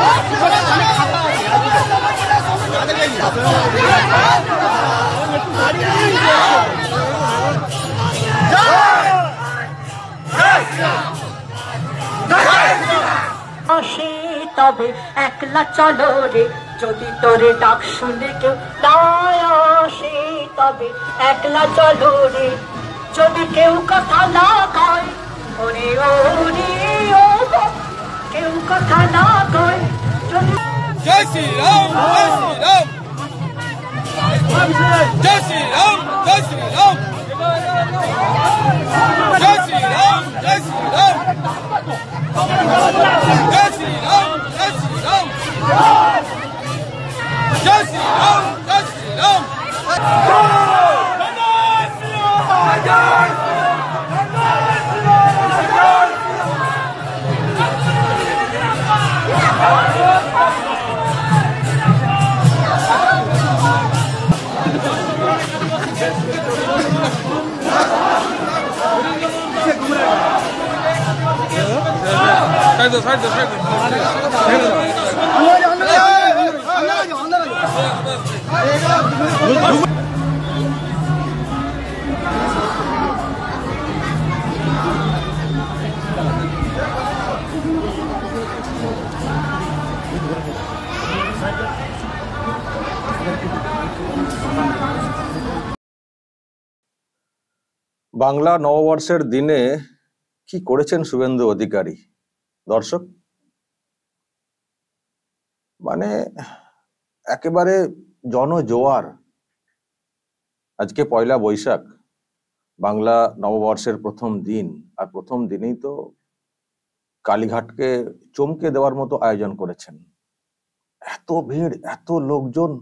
তবে একলা চলো রে, যদি তোরে ডাক শুনে কেউ না আসে, তবে একলা চলো রে, যদি কেউ কথা না কয়, ওরে ওরে ও কেউ কথা না কয়, যদি জয় শ্রী রাম, জয় শ্রী রাম, জয় শ্রী রাম, জয় শ্রী রাম, জয় শ্রী রাম, জয় শ্রী রাম, জয় শ্রী রাম, জয় শ্রী রাম, জয় শ্রী রাম, জয় শ্রী রাম। বাংলা নববর্ষের দিনে কি করেছেন শুভেন্দু অধিকারী? দর্শক, মানে একেবারে জনজোয়ার। আজকে পয়লা বৈশাখ, বাংলা নববর্ষের প্রথম দিন, আর প্রথম দিনেই তো কালীঘাটকে চমকে দেওয়ার মতো আয়োজন করেছেন। এত ভিড়, এত লোকজন।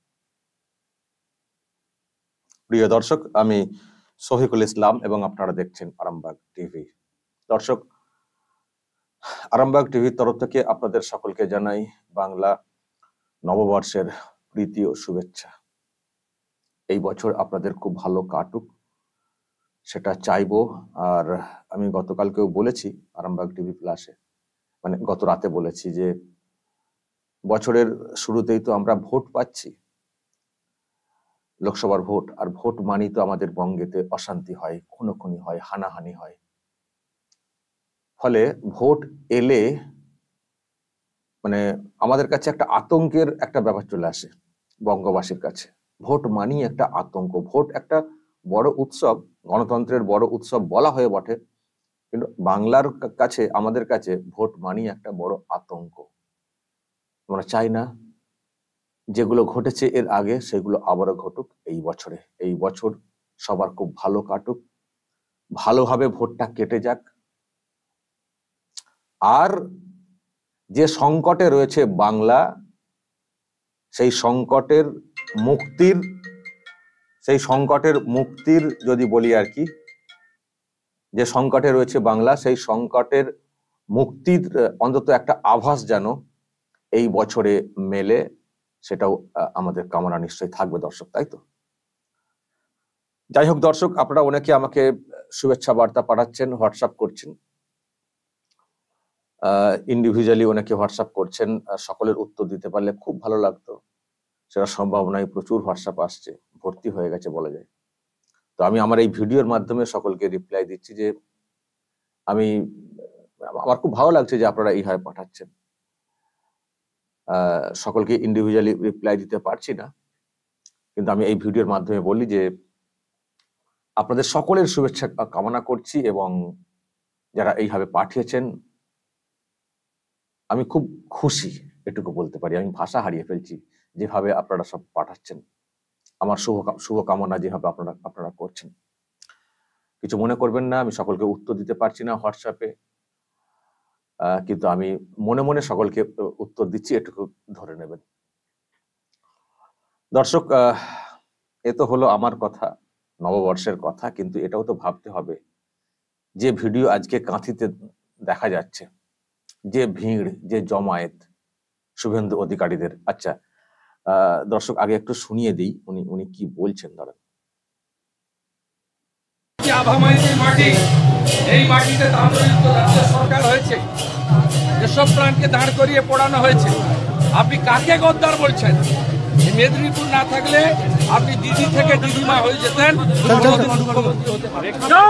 প্রিয় দর্শক, আমি শফিকুল ইসলাম এবং আপনারা দেখছেন আরামবাগ টিভি। দর্শক, আরামবাগ টিভির তরফ থেকে আপনাদের সকলকে জানাই বাংলা নববর্ষের প্রীতি ও শুভেচ্ছা। এই বছর আপনাদের খুব ভালো কাটুক, সেটা চাইবো। আর আমি গতকালকেও বলেছি আরামবাগ টিভি প্লাসে, মানে গত রাতে বলেছি যে বছরের শুরুতেই তো আমরা ভোট পাচ্ছি, লোকসভার ভোট। আর ভোট মানেই তো আমাদের বঙ্গেতে অশান্তি হয়, খুনোখুনি হয়, হানাহানি হয়। ফলে ভোট এলে মানে আমাদের কাছে একটা আতঙ্কের একটা ব্যাপার চলে আসে বঙ্গবাসীর কাছে। ভোট মানেই একটা আতঙ্ক। ভোট একটা বড় উৎসব, গণতন্ত্রের বড় উৎসব বলা হয়ে বটে, কিন্তু বাংলার কাছে, আমাদের কাছে ভোট মানেই একটা বড় আতঙ্ক। আমরা চাই না যেগুলো ঘটেছে এর আগে সেগুলো আবারও ঘটুক এই বছরে। এই বছর সবার খুব ভালো কাটুক, ভালোভাবে ভোটটা কেটে যাক। আর যে সংকটে রয়েছে বাংলা, সেই সংকটের মুক্তির যদি বলি আর কি, যে সংকটে রয়েছে বাংলা, সেই সংকটের মুক্তির অন্তত একটা আভাস যেন এই বছরে মেলে, সেটাও আমাদের কামনা নিশ্চয়ই থাকবে দর্শক, তাই তো? যাই হোক দর্শক, আপনারা অনেকে আমাকে শুভেচ্ছা বার্তা পাঠাচ্ছেন, হোয়াটসঅ্যাপ করছেন, ইন্ডিভিজুয়ালি অনেকে হোয়াটসঅ্যাপ করছেন। সকলের উত্তর দিতে পারলে খুব ভালো লাগতো, সেটা সম্ভব নয়। প্রচুর হোয়াটসঅ্যাপ আসছে, ভর্তি হয়ে গেছে বলা যায়। তো আমি আমার এই ভিডিওর মাধ্যমে সকলকে রিপ্লাই দিচ্ছি যে আমার খুব ভালো লাগছে যে আপনারা এইভাবে পাঠাচ্ছেন। সকলকে ইন্ডিভিজুয়ালি রিপ্লাই দিতে পারছি না, কিন্তু আমি এই ভিডিওর মাধ্যমে বলি যে আপনাদের সকলের শুভেচ্ছা কামনা করছি, এবং যারা এইভাবে পাঠিয়েছেন আমি খুব খুশি, এটুকু বলতে পারি। আমি ভাষা হারিয়ে ফেলছি যেভাবে আপনারা সব পাঠাচ্ছেন। আমার শুভকামনা যেভাবে আপনারা করছেন। কিছু মনে করবেন না, আমি সকলকে উত্তর দিতে পারছি না হোয়াটসঅ্যাপে, কিন্তু আমি মনে মনে সকলকে উত্তর দিচ্ছি, এটুকু ধরে নেবেন। দর্শক, এ তো হলো আমার কথা, নববর্ষের কথা, কিন্তু এটাও তো ভাবতে হবে যে ভিডিও আজকে কাঁথিতে দেখা যাচ্ছে, যে ভিড়, যে জমায়েত শুভেন্দু অধিকারীদের। আচ্ছা দর্শক, আগে একটু শুনিয়ে দিই উনি কি বলছেন। দাঁড়ান। আভামাইতি মাটি এই মাটিতে তাম্রলিপ্ত রাজ্য সরকার হয়েছে, যেসব প্রাণকে দাঁড় করিয়ে পড়ানো হয়েছে, আপনি কাকে গদ্দার বলছেন? এই মেদিনীপুর না থাকলে আপনি দিদি থেকে দিদিমা হয়ে যেতেন, মুখ্যমন্ত্রী হতে পারেন।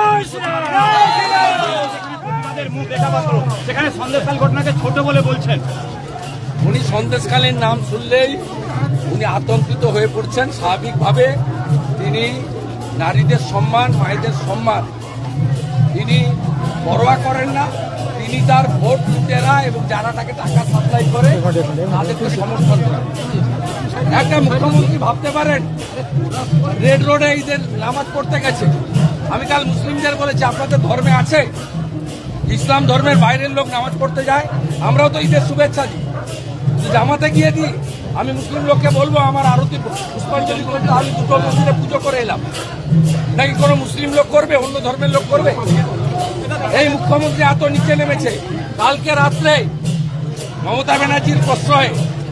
সেখানে সন্দেশখাল ঘটনাকে ছোট বলে বলছেন। উনি সন্দেশকালীন নাম শুনলেই উনি আতঙ্কিত হয়ে পড়ছেন। স্বাভাবিকভাবে তিনি নারীদের সম্মান, মায়েদের সম্মান তিনি পরোয়া করেন না। তিনি তার ভোট লুটেরা এবং যারা তাকে টাকা সাপ্লাই করে তাদেরকে সমর্থন করেন। একটা মুখ্যমন্ত্রী ভাবতে পারেন রেড রোডে ঈদের নামাজ পড়তে গেছে। আমি কাল মুসলিমদের বলেছি, আপনাদের ধর্মে আছে ইসলাম ধর্মের বাইরের লোক নামাজ পড়তে যায়? আমরাও তো ঈদের শুভেচ্ছা দিই, জামাতে গিয়ে দিই। আমি মুসলিম লোককে বলবো আমার আরতি পুষ্পাঞ্জলি করতে, আমি দুটো মন্দিরে পুজো করে এলাম, নাকি কোনো মুসলিম লোক করবে, অন্য ধর্মের লোক করবে? এই মুখ্যমন্ত্রী এত নিচে নেমেছে। কালকে রাত্রে মমতা ব্যানার্জির প্রশ্রয়ে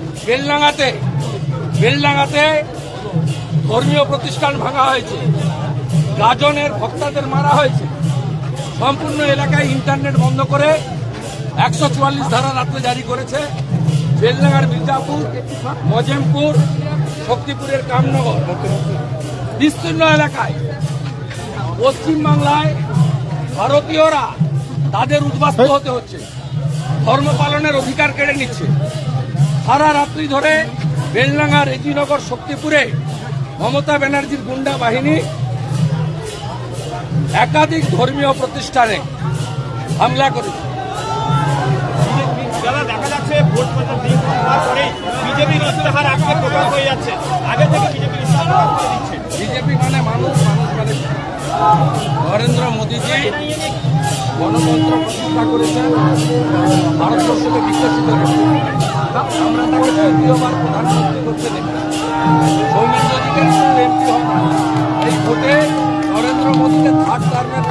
বেলডাঙ্গাতে ধর্মীয় প্রতিষ্ঠান ভাঙা হয়েছে, গাজনের ভক্তদের মারা হয়েছে, সম্পূর্ণ এলাকায় ইন্টারনেট বন্ধ করে 144 ধারা রাত্রে জারি করেছে। বেলডাঙ্গার মির্জাপুর, মজেমপুর, শক্তিপুরের কামনগর বিস্তীর্ণ এলাকায় পশ্চিমবাংলায় ভারতীয়রা তাদের উদ্বাস্তু হতে হচ্ছে, ধর্ম পালনের অধিকার কেড়ে নিচ্ছে। সারা রাত্রি ধরে বেলডাঙ্গা, রেজিনগর, শক্তিপুরে মমতা ব্যানার্জির গুন্ডা বাহিনী একাধিক ধর্মীয় প্রতিষ্ঠানে হামলা করেছে। দেখা যাচ্ছে ভোট দিন হওয়ার পরেই বিজেপির ইস্তেহার আজকে প্রকাশ হয়ে যাচ্ছে। আগে থেকে বিজেপির ইস্তেহার প্রকাশ করে দিচ্ছে। বিজেপি মানে মানুষ, মানুষ মানে নরেন্দ্র মোদীজি গণতন্ত্র প্রতিষ্ঠা করেছেন, ভারতবর্ষকে বিকশিত করেছেন। আমরা তাকে তৃতীয়বার প্রধানমন্ত্রী করতে দেখি। সৌমিত্রজিকে এমপি হন না। এই ভোটে নরেন্দ্র মোদীকে থার্ড টার্মের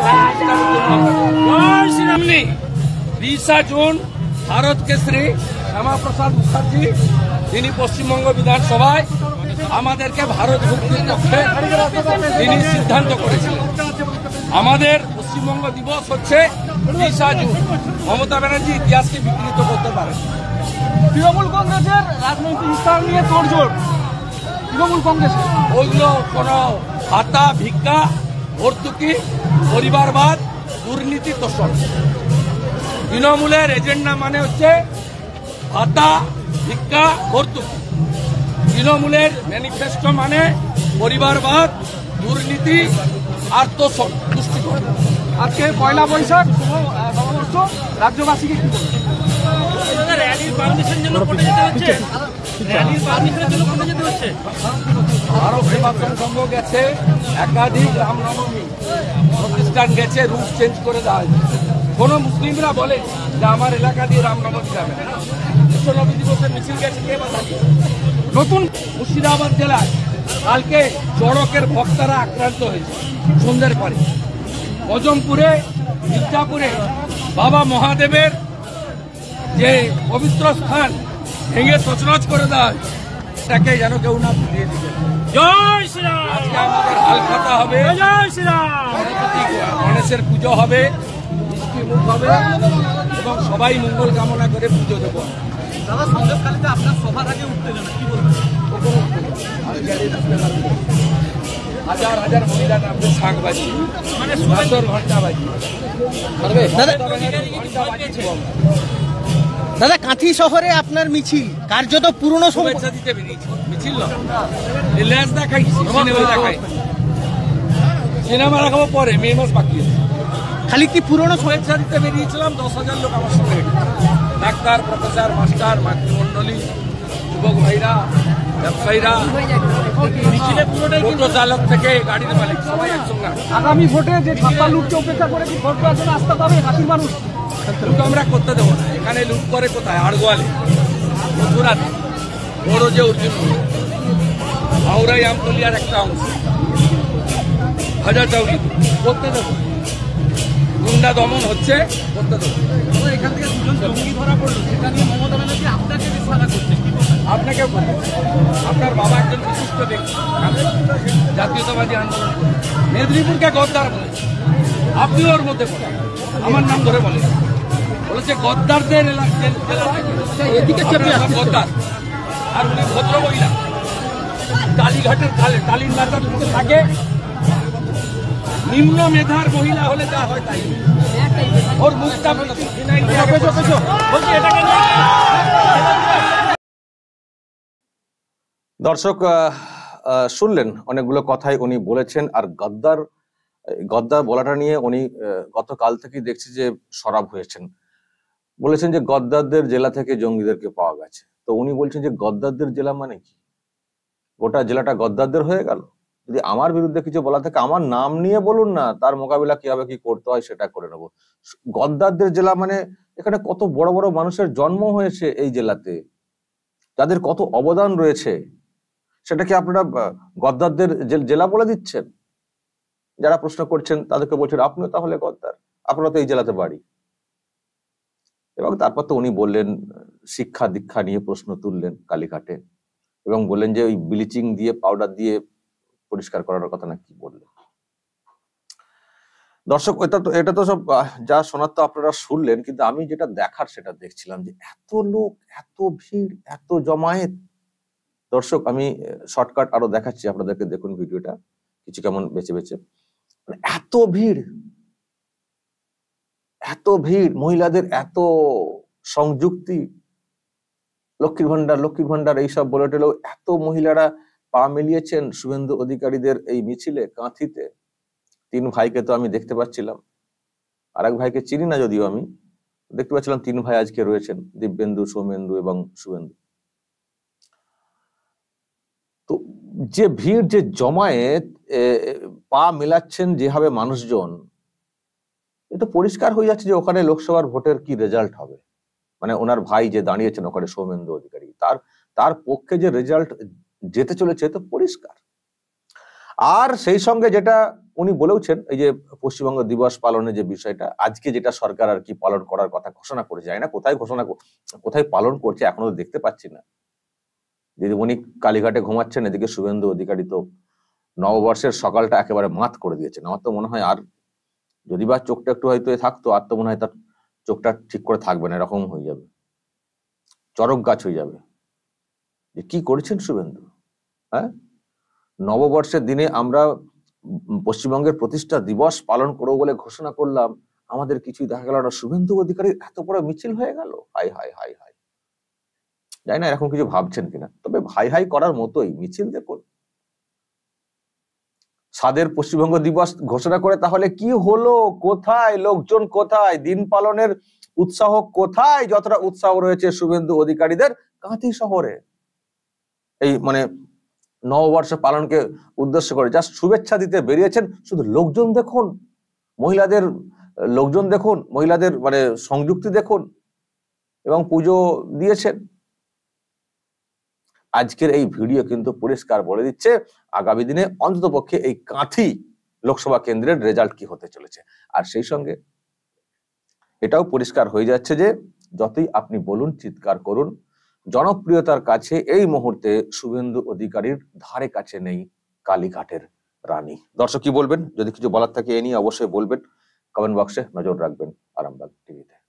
সামনে 20 জুন ভারত কেশরী শ্যামাপ্রসাদ মুখার্জি তিনি পশ্চিমবঙ্গ বিধানসভায় আমাদেরকে ভারত মুক্তির পক্ষে তিনি সিদ্ধান্ত করেছিলেন। আমাদের পশ্চিমবঙ্গ দিবস হচ্ছে 20 জুন। মমতা ব্যানার্জি ইতিহাসকে বিকৃত করতে পারেন। তৃণমূল কংগ্রেসের রাজনৈতিক ইস্তাহার নিয়ে তোড়জোড় তৃণমূল কংগ্রেসের। ওইগুলো কোনো ভাতা, ভিক্ষা, ভর্তুকি, পরিবারবাদ, দুর্নীতি তোষণ। তৃণমূলের এজেন্ডা মানে হচ্ছে ভাতা, ভিক্ষা, ভর্তুকি। তৃণমূলের ম্যানিফেস্টো মানে পরিবারবাদ, দুর্নীতি আর তোষণ, তুষ্টিকরণ। আজকে পয়লা বৈশাখ নববর্ষ, রাজ্যবাসীকে কি বলবেন? আরো নির্বাচন সংঘ গেছে, একাধিক রামনবমী প্রতিষ্ঠান গেছে, রুট চেঞ্জ করে দেওয়া হয়েছে। কোন মুসলিমরা বলে যে আমার এলাকা দিয়ে রামনবমী যাবে না। বিশ্বনবী দিবসের মিছিল গেছে, কে বাধা? নতুন মুর্শিদাবাদ জেলায় কালকে চড়কের ভক্তরা আক্রান্ত হয়েছে সন্ধ্যের পরে। মজমপুরে, মির্জাপুরে বাবা মহাদেবের যে পবিত্র স্থান ভেঙে তছনছ করে দেওয়া হয়েছে, তাকে যেন কেউ না ভুলিয়ে দিবে। জয় শ্রীরাম। আজকে আমাদের হালখাতা হবে, জয় শ্রীরাম। গণেশের পুজো হবে, মিষ্টি মুখ হবে এবং সবাই মঙ্গল কামনা করে পুজো দেবো। দাদা, সন্দেশখালীতে আপনার সভার আগে উত্তেজনা, কি বলবেন? হাজার হাজার মহিলা নামবে, শাঁখ বাজি, মানে ঘন্টা বাজি, দাদা, কাঁথি শহরে আপনার মিছিল কার্যত পুরনো শুভেচ্ছা দিতে বেরিয়েছি। মিছিল রিলায়েন্স দেখাই, সিনেমা দেখাই, সিনেমা দেখাবো পরে, মে মাস বাকি আছে। খালি কি পুরনো শুভেচ্ছা দিতে বেরিয়েছিলাম। 10,000 লোক আমার সঙ্গে, ডাক্তার, প্রফেসর, মাস্টার, মাতৃমণ্ডলী, যুবক ভাইরা, ব্যবসায়ীরা, টোটো চালক থেকে গাড়ির মালিক, সবাই একসঙ্গে। আগামী ভোটে যে ছাপ্পা লুটকে উপেক্ষা করে কি ভোট প্রার্থনা আসতে পাবে হাসির মানুষ? লুট আমরা করতে দেবো না। এখানে লুট করে কোথায়? আড়গোয়ালে, মথুরাতে, বড় যে অর্জুন, হাওড়াই, আমতলিয়ার একটা অংশ, হাজারটাউরি করতে দেবো। গুন্ডা দমন হচ্ছে করতে দেবো। এখান থেকে দুজন জঙ্গি ধরা পড়লো, সেটা নিয়ে মমতা ব্যানার্জি আপনাকে নিশানা করছে, কি বলবেন? আপনাকেও বলবো, আপনার বাবা একজন বিশিষ্ট ব্যক্তি, জাতীয়তাবাদী আন্দোলন করে মেদিনীপুরকে গদ্দার বলেছে, আপনিও ওর মধ্যে পড়েন, আমার নাম ধরে বলেছে গদ্দারদের এদিকে গদ্দার। আর উনি ভদ্র মহিলা, কালীঘাটের টালির মাথার মুখে থাকে, নিম্ন মেধার মহিলা হলে যা হয় তাই, ওর মুখটা বলছি এটাকে নিয়ে দর্শক শুনলেন অনেকগুলো কথাই উনি বলেছেন। আর গদ্দার বলাটা নিয়ে উনি গতকাল থেকেই দেখছি যে সরব হয়েছেন। বলেছেন যে গদ্দারদের জেলা থেকে জঙ্গিদেরকে পাওয়া গেছে। তো উনি বলছেন যে গদ্দারদের জেলা মানে কি? গোটা জেলাটা গদ্দারদের হয়ে গেল? যদি আমার বিরুদ্ধে কিছু বলা থাকে আমার নাম নিয়ে বলুন না, তার মোকাবিলা কিভাবে কি করতে হয় সেটা করে নেবো। গদ্দারদের জেলা মানে এখানে কত বড় বড় মানুষের জন্ম হয়েছে এই জেলাতে, যাদের কত অবদান রয়েছে, সেটাকে আপনারা গদ্দারদের জেলা বলে দিচ্ছেন? যারা প্রশ্ন করছেন তাদেরকে বলছেন আপনিও তাহলে গদ্দার, আপনারা তো এই জেলাতে বাড়ি। এবং তারপর তো উনি বললেন শিক্ষা দীক্ষা নিয়ে প্রশ্ন তুললেন কালীঘাটে, এবং বললেন যে ওই ব্লিচিং দিয়ে পাউডার দিয়ে পরিষ্কার করার কথা না কি বললেন। দর্শক এটা তো সব যা শোনার তো আপনারা শুনলেন, কিন্তু আমি যেটা দেখার সেটা দেখছিলাম যে এত লোক, এত ভিড়, এত জমায়েত। দর্শক আমি শর্টকাট আরো দেখাচ্ছি আপনাদেরকে, দেখুন ভিডিওটা কিছু কেমন বেছে বেছে। এত ভিড়, এত ভিড়, মহিলাদের এত সংযুক্তি, লক্ষ্মীর ভান্ডার এইসব বলে টেলেও এত মহিলারা পা মিলিয়েছেন শুভেন্দু অধিকারীদের এই মিছিলে কাঁথিতে। 3 ভাইকে তো আমি দেখতে পাচ্ছিলাম, আর এক ভাইকে চিনি না যদিও, আমি দেখতে পাচ্ছিলাম 3 ভাই আজকে রয়েছেন, দিব্যেন্দু, সৌমেন্দু এবং শুভেন্দু। তো যে ভিড়, যে জমায়েত, পা মেলাচ্ছেন যেভাবে মানুষজন, এটা পরিষ্কার হয়ে যাচ্ছে যে ওখানে লোকসভার ভোটের কি রেজাল্ট হবে। মানে ওনার ভাই যে দাঁড়িয়েছেন ওখানে সৌমেন্দু অধিকারী, তার পক্ষে যে রেজাল্ট যেতে চলেছে তো পরিষ্কার। আর সেই সঙ্গে যেটা উনি বলেওছেন, এই যে পশ্চিমবঙ্গ দিবস পালনের যে বিষয়টা, আজকে যেটা সরকার আর কি পালন করার কথা ঘোষণা করে যায় না, কোথায় পালন করছে এখনো দেখতে পাচ্ছি না। দিদিমণি কালীঘাটে ঘুমাচ্ছেন, এদিকে শুভেন্দু অধিকারী তো নববর্ষের সকালটা একেবারে মাত করে দিয়েছেন। আমার তো মনে হয় আর যদি বা চোখটা একটু হয়তো থাকতো, আর তো মনে হয় তার চোখটা ঠিক করে থাকবে না, এরকম হয়ে যাবে, চরক গাছ হয়ে যাবে। যে কি করেছেন শুভেন্দু? হ্যাঁ, নববর্ষের দিনে আমরা পশ্চিমবঙ্গের প্রতিষ্ঠা দিবস পালন করবো বলে ঘোষণা করলাম, আমাদের কিছুই দেখা গেল না, শুভেন্দু অধিকারীর এত বড় মিছিল হয়ে গেল। হাই হাই হাই হাই, জানি না এরকম কিছু ভাবছেন কিনা, তবে হাই হাই করার মতোই মিছিল। দেখুন সাদের পশ্চিমবঙ্গ দিবস ঘোষণা করে তাহলে কি হলো? কোথায় লোকজন, কোথায় দিন পালনের উৎসাহ, কোথায় যতটা উৎসাহ রয়েছে শুভেন্দু অধিকারীদের কাঁথি শহরে এই মানে নববর্ষ পালনকে উদ্দেশ্য করে জাস্ট শুভেচ্ছা দিতে বেরিয়েছেন। শুধু লোকজন দেখুন, মহিলাদের মানে সংযুক্তি দেখুন, এবং পুজো দিয়েছেন। আজকের এই ভিডিও কিন্তু পরিষ্কার বলে দিচ্ছে আগামী দিনে অন্ততপক্ষে এই কাঁথি লোকসভা কেন্দ্রের রেজাল্ট কি হতে চলেছে। আর সেই সঙ্গে এটাও পরিষ্কার হয়ে যাচ্ছে যে যতই আপনি বলুন, চিৎকার করুন, জনপ্রিয়তার কাছে এই মুহূর্তে শুভেন্দু অধিকারীর ধারে কাছে নেই কালীঘাটের রানী। দর্শক কি বলবেন? যদি কিছু বলার থাকে এ নিয়ে অবশ্যই বলবেন, কমেন্ট বক্সে নজর রাখবেন আরামবাগ টিভিতে।